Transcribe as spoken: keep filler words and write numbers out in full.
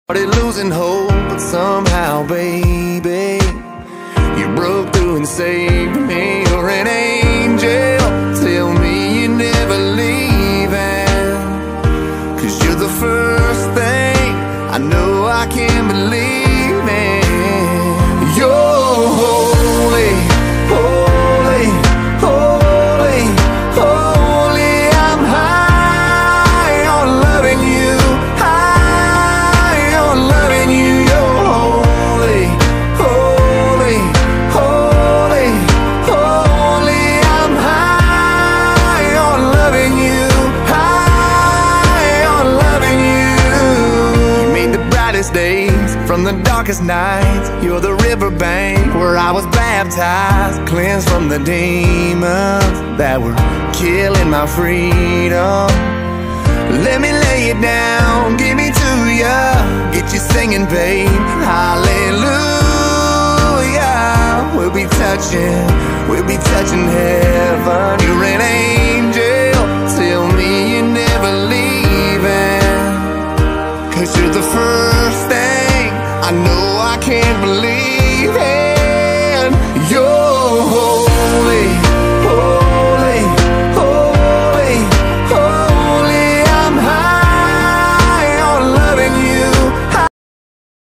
Started losing hope, but somehow, baby, you broke through and saved me. You're an angel. Tell me you're never leaving, 'cause you're the first thing I know I can believe in. You're holy, holy, holy, holy. I'm high on loving you, high on loving you. You're holy, holy, holy, holy. I'm high on loving you, high on loving you. You made the brightest days from the darkest nights. You're the riverbank where I was baptized, cleansed from the demons that were killing my freedom. Let me lay it down, give me to ya, get you singing, babe. Hallelujah. We'll be touching, we'll be touching heaven. You're an angel. Tell me you're never leaving, 'cause you're the first thing I know I can't believe.